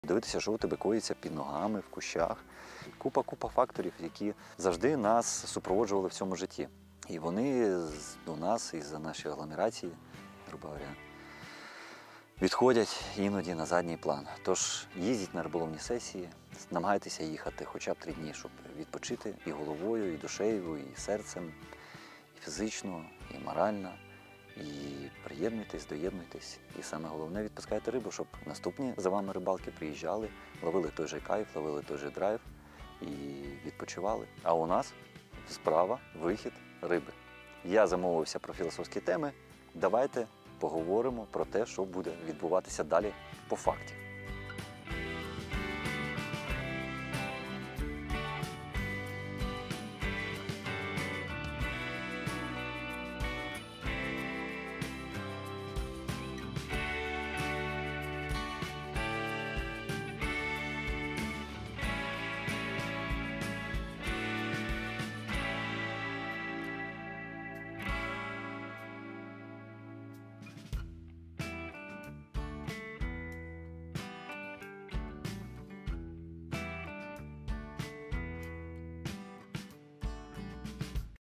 Дивитися, що у тебе коїться під ногами, в кущах. Купа факторів, які завжди нас супроводжували в цьому житті. І вони до нас із-за нашої агломерації, грубо говоря, відходять іноді на задній план. Тож їздіть на риболовні сесії, намагайтеся їхати хоча б 3 дні, щоб відпочити і головою, і душею, і серцем, і фізично, і морально. І приєднуйтесь, доєднуйтесь. І саме головне, відпускайте рибу, щоб наступні за вами рибалки приїжджали, ловили той же кайф, ловили той же драйв і відпочивали. А у нас справа, вихід риби. Я замовився про філософські теми. Давайте поговоримо про те, що буде відбуватися далі по факті.